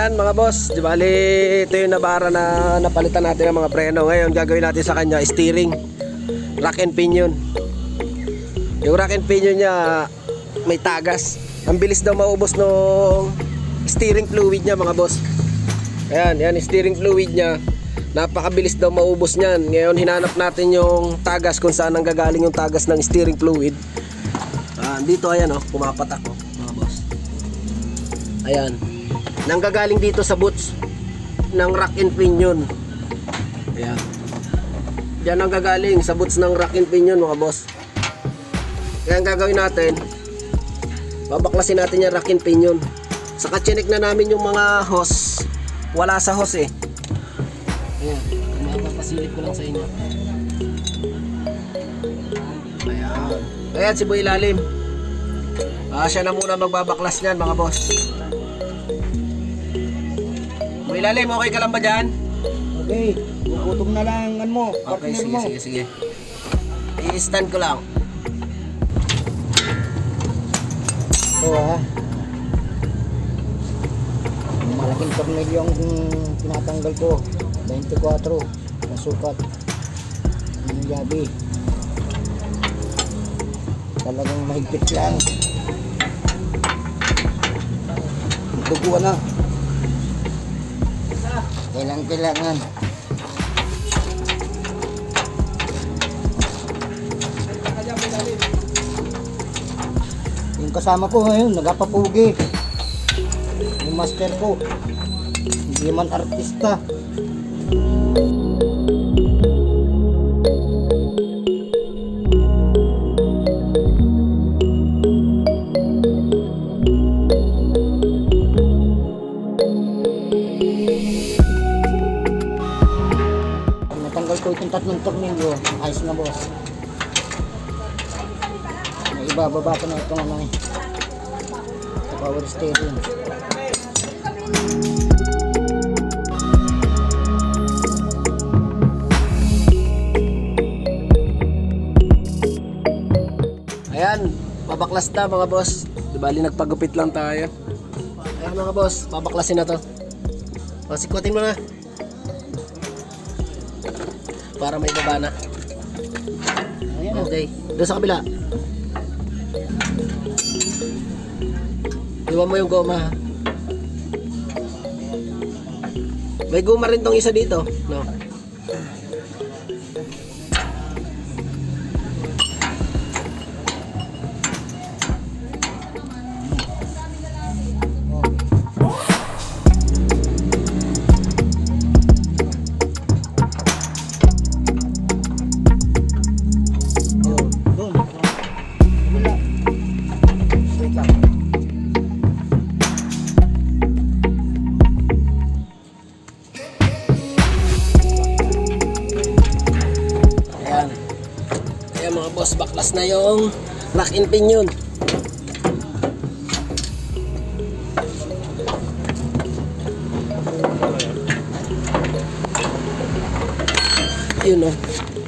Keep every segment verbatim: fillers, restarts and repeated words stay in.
Ayan mga boss, di bali ito yung nabara na napalitan natin ng mga preno. Ngayon gagawin natin sa kanya steering, rack and pinion. Yung rack and pinion niya may tagas. Ang bilis daw maubos ng steering fluid niya mga boss. Ayan, yan steering fluid niya. Napakabilis daw maubos niyan. Ngayon hinanap natin yung tagas, kung saan ang gagaling yung tagas ng steering fluid. Ah, dito ayan oh, pumapatak oh, mga boss. Ayan. Nanggagaling dito sa boots ng rack and pinion. Ayan. Diyan ang gagaling sa boots ng rack and pinion mga boss. Kaya ang gagawin natin, babaklasin natin yung rack and pinion. Saka chinik na namin yung mga hose. Wala sa hose eh. Ayan. Mapapasilip ko lang sa inyo. Ayan. Ayan si Boy Ilalim. Ah, siya na muna magbabaklas niyan mga boss. Boy Ilalim, okay ka lang ba dyan? Okay, gutom na lang an mo. Okay, sige, mo. sige, sige. I-stand ko lang. Ito ha. Malaking tornilyo yung tinatanggal ko. twenty-four na sukat. Ang yabi. Talagang mahigpit lang. Duguan na. Kailangan kailangan. Yung kasama ko ngayon, nagapapugi. Yung master ko, hindi man artista. Natanggal ko itong tatlong tornilyo, ayos na boss. May ibababa ko na itong ano eh, sa power steering. Ayan, babaklas na mga boss. Di bali nagpagupit lang tayo. Ayan mga boss, babaklasin na to. O, sikutin mo na para may baba na. Okay, doon sa kabila. Iwan mo yung goma ha. May goma rin tong isa dito, no? Mga boss, baklas na yung rack and pinion. Yun o.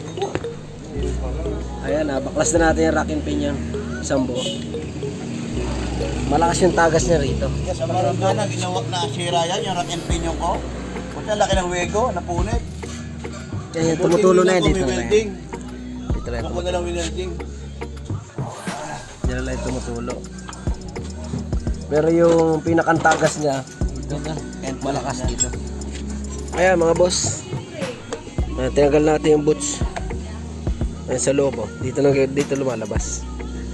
Ayan na, baklas na natin yung rack and pinion. Isang buo. Malakas yung tagas niya rito. Sa Marangana, ginawa na sira yan, yung rack and pinion ko. Kasi laki ng wego, napunit. Yan yung tumutulo na yun dito na yan. Huwag na lang winelding. Diyan lang yung tumutulo. Pero yung pinakantagas niya, malakas dito. Ayan mga boss. Ayan, tinanggal natin yung boots. Ayan sa loob oh. Dito, dito lumalabas.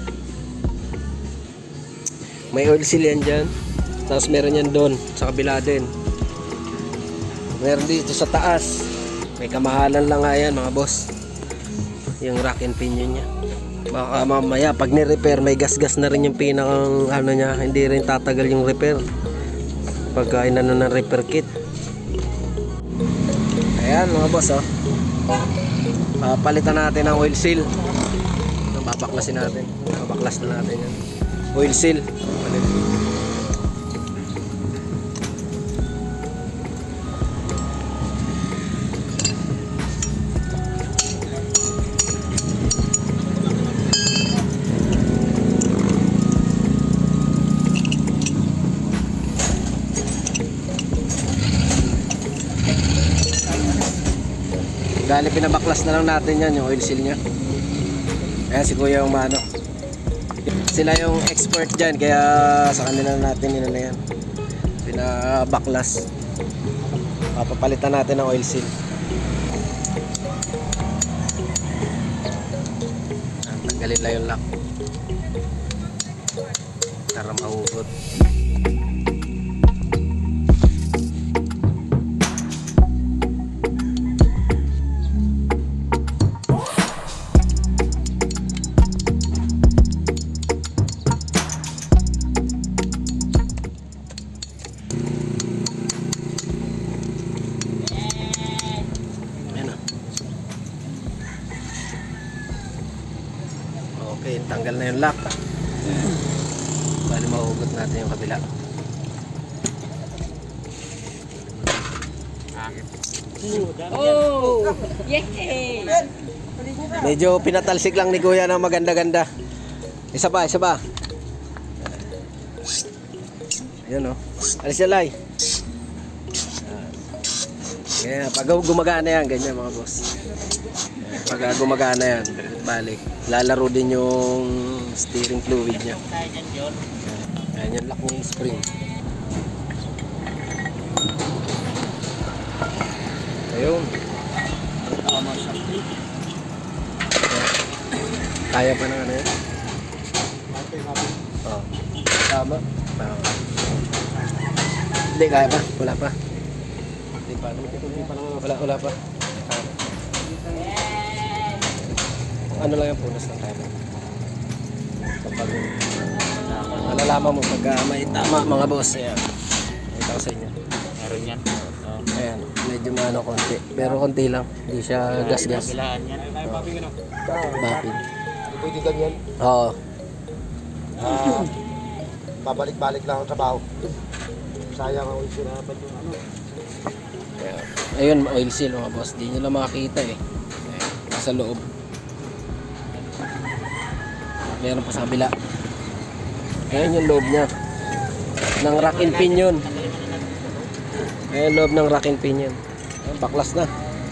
May oil seal yan dyan. Tapos meron yan doon sa kabila din. Meron dito sa taas. May kamahalan lang nga yan mga boss, yung rack and pinion niya. Baka mamaya pag ni-repair may gas-gas na rin yung pinakang ano niya, hindi rin tatagal yung repair pagka inano ng repair kit. Ayan mga boss oh. Papalitan natin ang oil seal. Babaklasin natin. Babaklas na natin yan. Oil seal. Gali pinabaklas na lang natin yan, yung oil seal nya. Ayan si Kuya yung mano. Sila yung expert dyan, kaya sa kanila natin yun na yan. Pinabaklas. Papapalitan natin ng oil seal. Tanggalin lang yung lock para mahugot. Okay, tanggal na yung lock. Bali mahugot natin yung kabila. Oh! Yay! Medyo pinatalsik lang ni Kuya ng maganda-ganda. Isa pa, isa pa. Ayan o. Alis na lay. Ganyan, pag gumagana yan, ganyan mga boss. Pag gumagana yan, balik. Lalaro din yung steering fluid niya. Ayan yung lock niya yung spring. Ayun. Kaya pa na ano yan? Oo. Tama? Oo. Hindi, kaya pa. Wala pa. Hindi pa. Wala, wala pa. Ano lang yung punas ng time. Kapag malalaman mo pag uh, may tama mga boss. Ayan. Ito ko sa inyo. Meron yan. Ayan. Medyo maano konti. Pero konti lang. Hindi siya gas-gas. Kabilaan yan. Bapin. Pwede ganyan. Oo. Ah, babalik-balik lang ang trabaho. Sayang ang oil seal. Ayun, oil seal mga boss. Di nyo lang makakita eh. Ayan, sa loob. Meron pa sa kabila. Ayan yung loob niya. Ng rack and pinion. Ayan loob ng rack and pinion. Ayan, baklas na.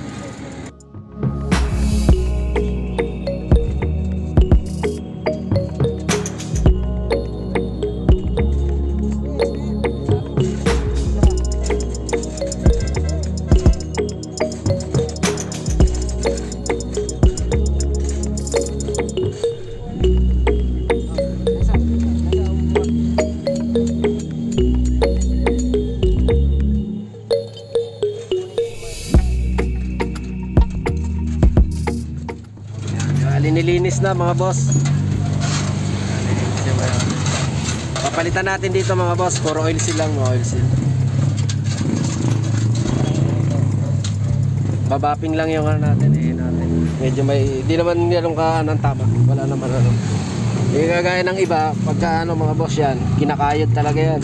Nilinis na mga boss. Papalitan natin dito mga boss. Puro oil seal lang, mga oil seal. Babaping lang yung ano natin eh, natin. Medyo may, di naman ganun ka anong tama. Wala naman ano. Hindi kagaya ng iba, pagka ano mga boss yan, kinakayod talaga yan.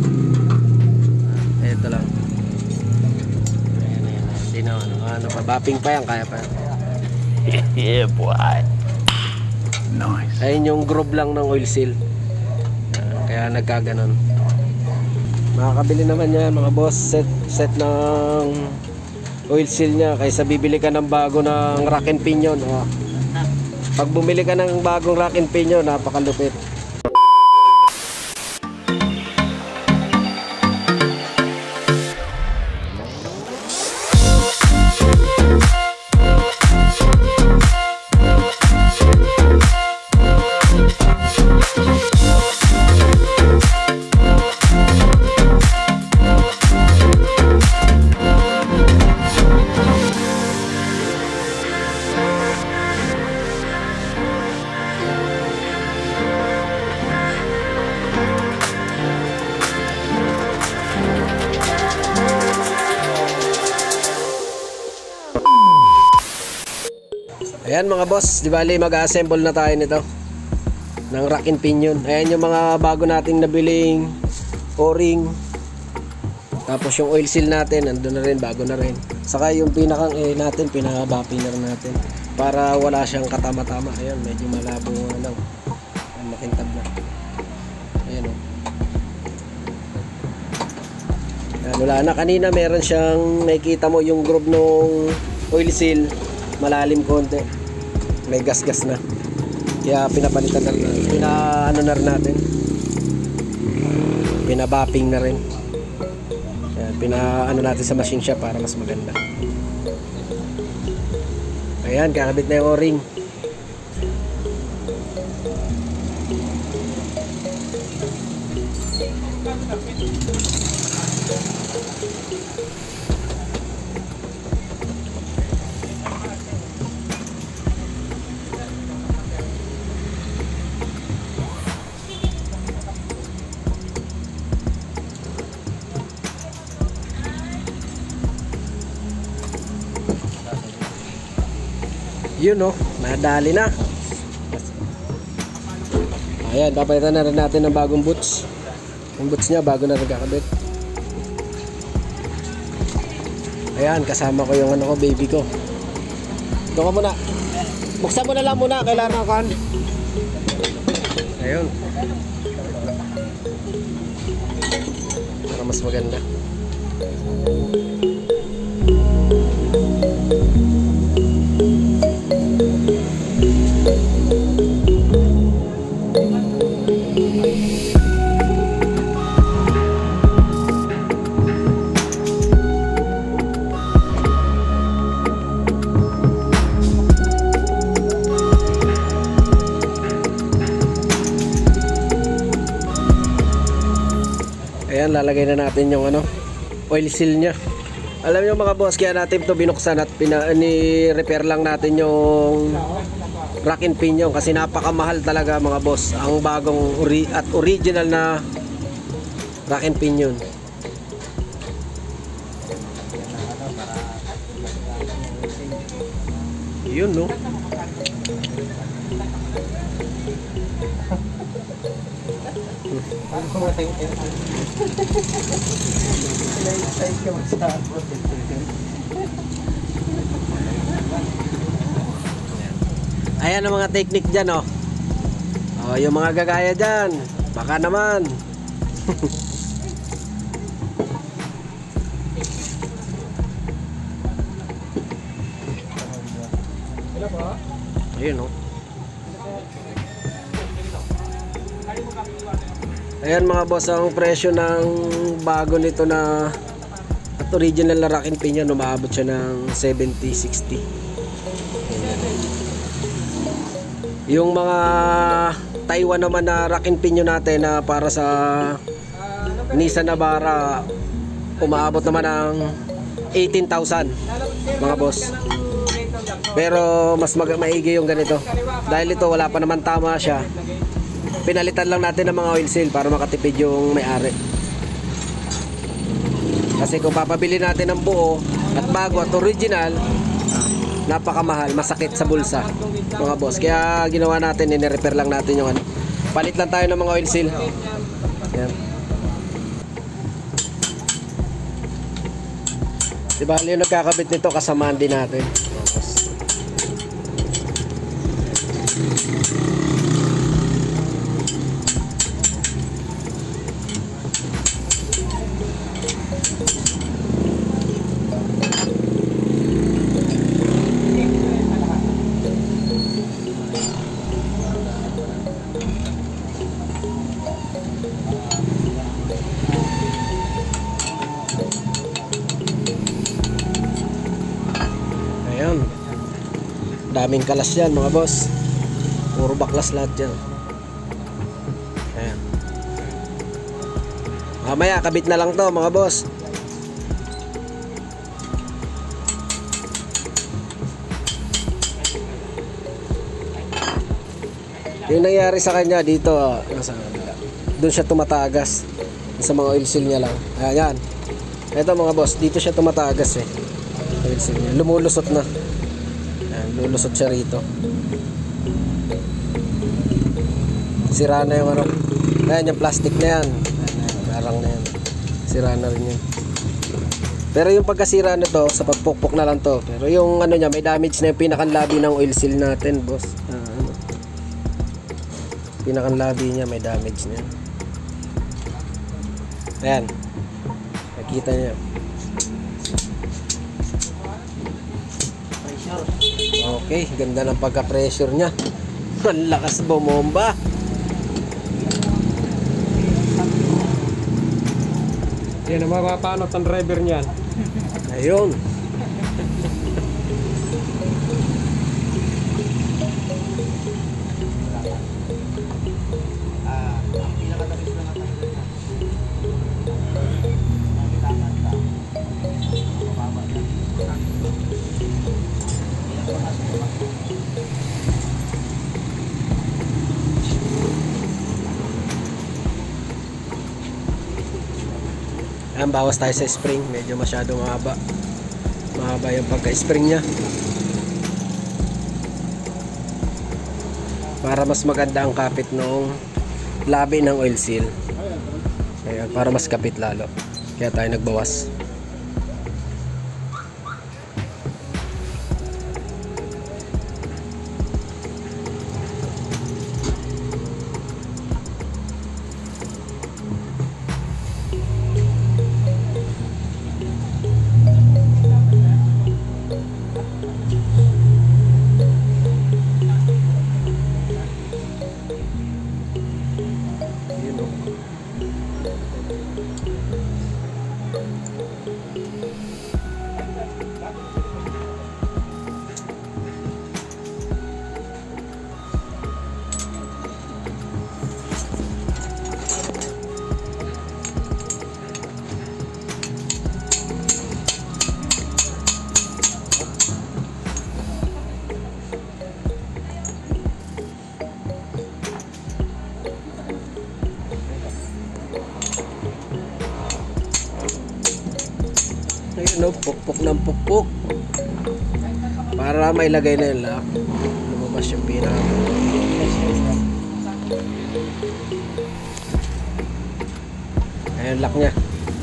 Ah, ito lang. Ayan, ayan, ayan. Hindi na ano, ano, babaping pa yan, kaya pa yan. Yeah, boy. Nice. Ayun yung groove lang ng oil seal. Uh, kaya nagkaganon. Makakabili naman yan mga boss. Set, set ng oil seal nya. Kaysa bibili ka ng bago ng rack and pinion. Oh. Pag bumili ka ng bagong rack and pinion, napakalupit. Ayan mga boss, di bali mag-assemble na tayo nito ng rack and pinion. Ayan yung mga bago nating nabiling o-ring. Tapos yung oil seal natin, nandun na rin, bago na rin. Saka yung pinakang eh natin, pinaka-bapping na rin natin. Para wala siyang katama-tama. Ayan, medyo malabo lang. Ayan, makintab na. Ayan o. Ayan, wala na. Kanina meron siyang nakikita mo yung groove ng oil seal. malalim konti. May gas-gas na. Kaya pinapalitan na rin. Pina ano na rin natin. Pinabapping na rin. Ayan, pina ano natin sa machine shop para mas maganda. Ayan, kakabit na yung o-ring. Yun oh, nadali na. Ayan, papalitan na rin natin ng bagong boots. Yung boots niya bago na nagkakabit. Ayan, kasama ko yung ano ko, baby ko. Ito ka muna. Buksan mo na lang muna, kailangan kan. Ayun. Para mas maganda. Ayan, lalagay na natin yung ano, oil seal nya. Alam niyo mga boss, kaya natin ito binuksan at pina, ni-repair lang natin yung rack and pinion kasi napakamahal talaga mga boss ang bagong ori at original na rack and pinion. Yun no. Ayan ang mga technique dyan oh. Oh, yung mga gagaya dyan, baka naman. Ayun oh. Ayan mga boss, ang presyo ng bago nito na at original na rack and pinion, umaabot siya ng seventy sixty. Yung mga Taiwan naman na rack and pinion natin na para sa Nissan Navara, umaabot naman ng eighteen thousand mga boss. Pero mas mag maigi yung ganito. Dahil ito wala pa naman tama siya. Pinalitan lang natin ng mga oil seal para makatipid yung may-ari. Kasi kung papabili natin ng buo at bago at original, napakamahal, masakit sa bulsa mga boss. Kaya ginawa natin, ni-repair lang natin yung ano. Palit lang tayo ng mga oil seal. Yan. Diba yung nagkakabit nito, kasamaan din natin. Ayan, daming kalas yan mga boss, puro baklas lahat yan. Ayan, mamaya kabit na lang to mga boss. Yung nangyari sa kanya dito, doon siya tumatagas sa mga oil seal niya lang. Ayan, ito mga boss, dito siya tumatagas eh. Lumulusot na. Ayan, lulusot siya rito. Sira na yung ano. Ayan, yung plastic na yan. Parang na yan. Sira na rin yan. Pero yung pagkasira nito, sa pagpukpok na lang to. Pero yung ano niya, may damage na yung pinakanlabi ng oil seal natin, boss. Ah, ano. Pinakanlabi niya, may damage na yan. Ayan. Nakita niya. Okay, ganda ng pagka-pressure niya. Ang lakas bumomba. Yan ang mapapanot ang driver niyan. Ayun. Ayan, bawas tayo sa spring. Medyo masyadong mahaba. Mahaba yung pagka-spring niya. Para mas maganda ang kapit ng labi ng oil seal. Ayan, para mas kapit lalo. Kaya tayo nagbawas. Ayun, no, pukpok ng pukpok para may lagay na yung lock. Lumabas yung pinaka. Ayun, lock nya.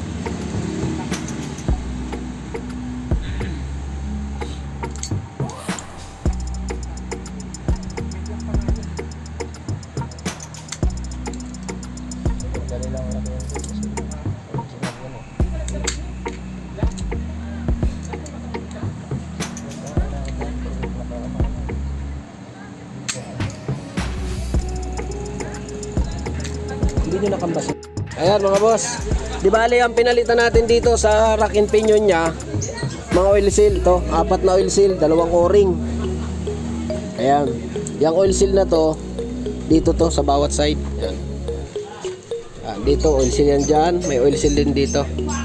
Hindi nyo nakambas. Ayan mga boss, di bali ang pinalitan natin dito sa rack and pinion nya, mga oil seal to, apat na oil seal, dalawang o-ring. Ayan, yung oil seal na to dito to sa bawat side. Ayan. Ah, dito oil seal yan dyan, may oil seal din dito.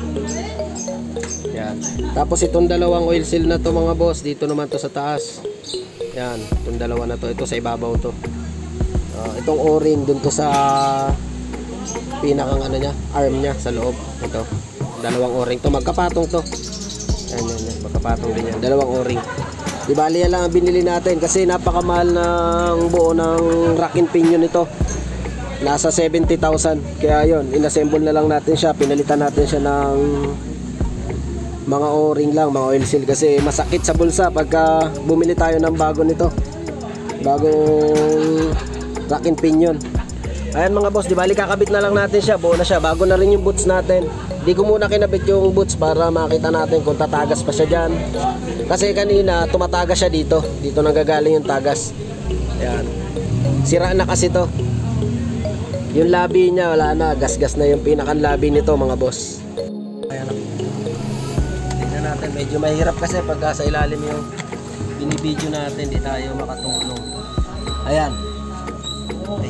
Ayan. Tapos itong dalawang oil seal na to mga boss, dito naman to sa taas. Ayan, itong dalawa na to, ito sa ibabaw to. Uh, itong o-ring dun to sa pinakang ano niya, arm niya sa loob. Ito, dalawang o-ring to, magkapatong to. Ayan, yan, yan, magkapatong din yan, dalawang o-ring. Di bali yan lang ang binili natin kasi napakamahal ng buo ng rack and pinion nito. Nasa seventy thousand. Kaya yun, inassemble na lang natin siya, pinalitan natin siya ng mga o-ring lang, mga oil seal kasi masakit sa bulsa pagka bumili tayo ng bago nito. Bagong rack and pinion. Ayan mga boss, di bali kakabit na lang natin siya, buo na siya, bago na rin yung boots natin. Di ko muna kinabit yung boots para makita natin kung tatagas pa siya dyan. Kasi kanina tumatagas siya dito, dito nanggagaling yung tagas. Ayan, sira na kasi to. Yung labi niya wala na, gasgas na yung pinakang labi nito mga boss. Ayan, tingnan natin, medyo mahirap kasi pagka sa ilalim yung binibidyo natin, di tayo makatulong. Ayan. Okay.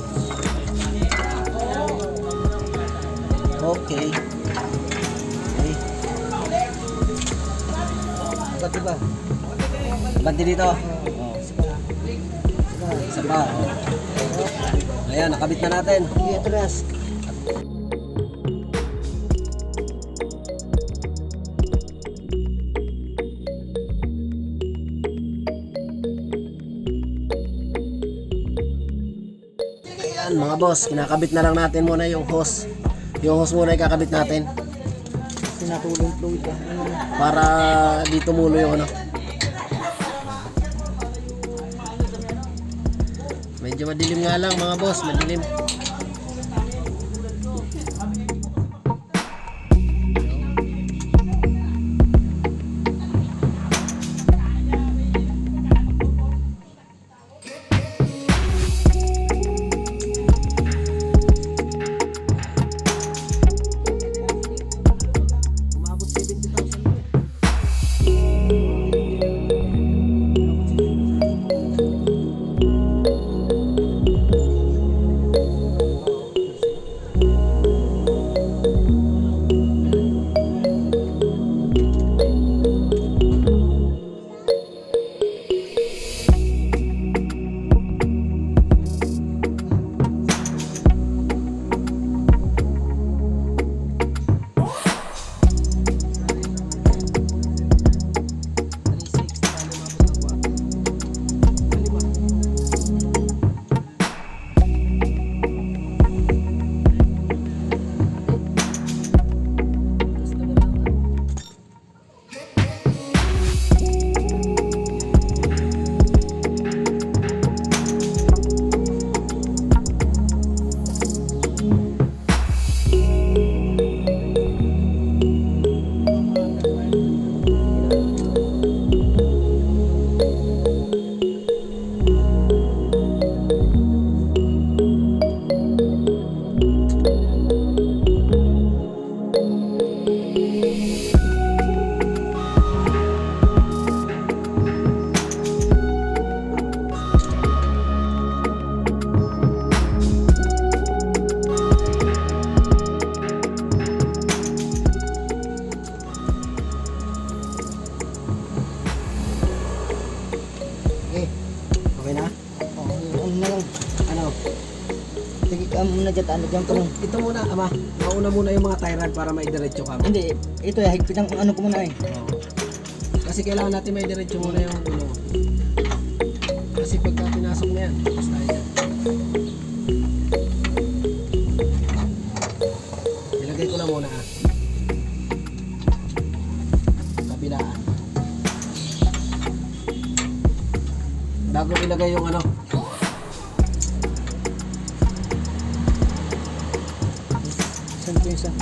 Okay. Okay. Bati ba? Bati dito. Oh. Isa pa. Oh. Ayan, nakabit na natin. Iya, atras. Ayan mga boss, kinakabit na lang natin muna yung hose. Yung hose muna ikakabit natin. Sinatulong fluid ka. Para dito mulo yung ano. Medyo madilim nga lang mga boss, madilim. ka muna dyan, ano dyan ko Ito, lang. ito muna, ama. Mauna muna yung mga tie rod para maidiretso ka. Hindi, ito eh, higpit ang ano ko muna eh. Kasi kailangan natin maidiretso muna yung ano. Kasi pagka pinasok na yan, tapos tayo yan. Ilagay ko na muna ah. Kabilaan. Bago ilagay yung ano. Saan ko yung isa?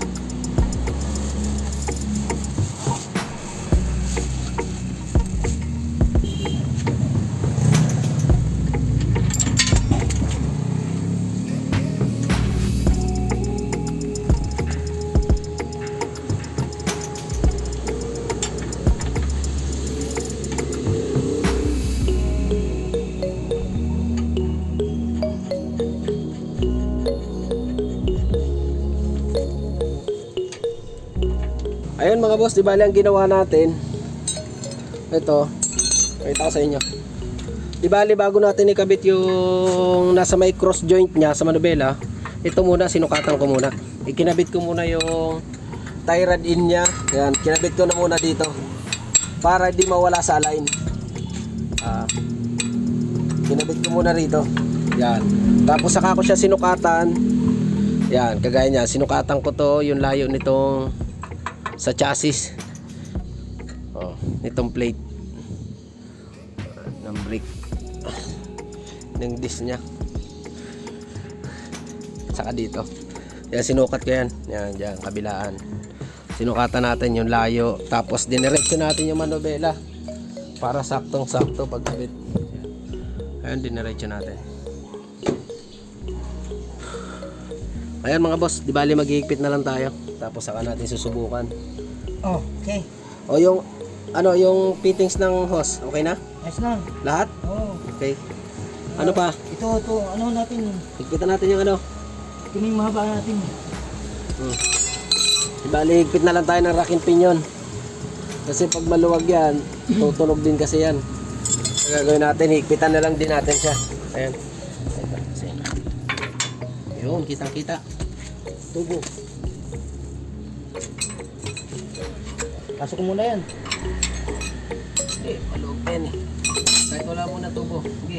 Ayun mga boss, di bali ang ginawa natin. Ito, pakita ko sa inyo. Di bali bago natin ikabit yung nasa may cross joint niya sa manubela, ito muna sinukatan ko muna. Ikinabit ko muna yung tie rod in niya. Yan, kinabit ko na muna dito para di mawala sa line. Ah, kinabit ko muna rito. Yan. Tapos saka ko siya sinukatan. Yan, kagaya niya, sinukatan ko to yung layo nitong sa chassis. Oh, nitong plate ng brake ng disc niya. Saka dito. Yan, sinukat ko yan. Yan, dyan, kabilaan. Sinukatan natin yung layo. Tapos diniretso natin yung manubela para saktong sakto pagkabit. Ayan, diniretso natin. Ayan mga boss, di bali maghihigpit na lang tayo. Tapos saka natin susubukan. Oh, okay. O yung ano, yung fittings ng hose, okay na? Nice na. Lahat? Oh. Okay. Ano pa? Ito, ito, ano natin. Higpitan natin yung ano. Ito na yung mahaba natin. Hmm. Di bali, higpit na lang tayo ng rack and pinion. Kasi pag maluwag yan, tutunog din kasi yan. Ang gagawin natin, higpitan na lang din natin siya. Ayan. Yun, kitang kita. Tubo. Pasok ko muna yan. Eh, maluwag pa yan eh. Kahit wala muna tubo. Sige.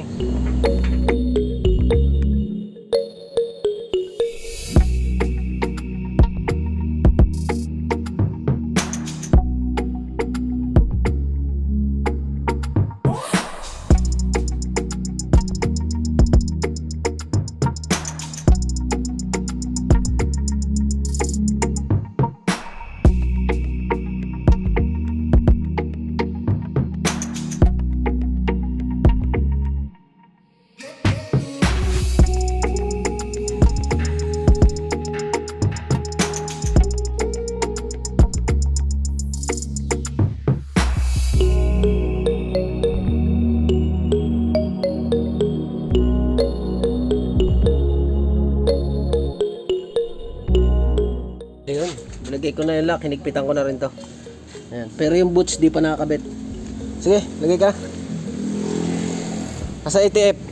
Ayun, nilagay ko na yung lock, hinigpitan ko na rin to. Ayan. Pero yung boots di pa nakakabit. Sige, lagay ka. Nasa A T F.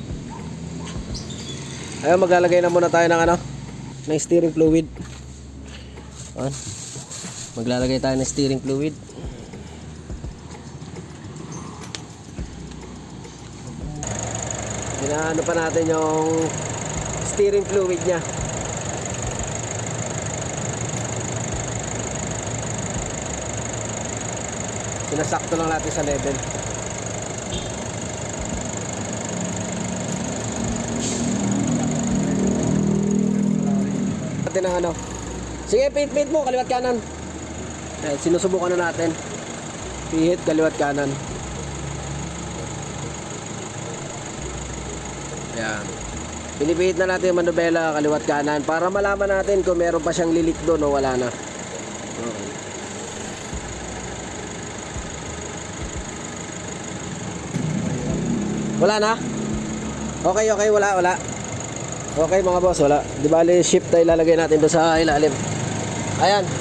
Ayun, maglalagay na muna tayo ng ano, ng steering fluid. Ayan. Maglalagay tayo ng steering fluid. Ginaano pa natin yung steering fluid niya. Sinasakto lang natin sa level. Natin ang ano. Sige, pihit-pihit mo, kaliwat kanan. Eh, sinusubukan na natin. Pihit, kaliwat kanan. Ayan. Pinipihit na natin yung manubela, kaliwat kanan, para malaman natin kung meron pa siyang lilik doon o wala na. Okay. Wala na? Okay, okay, wala, wala. Okay mga boss, wala. Di bali, shift tayo ilalagay natin doon sa ilalim. Ayan.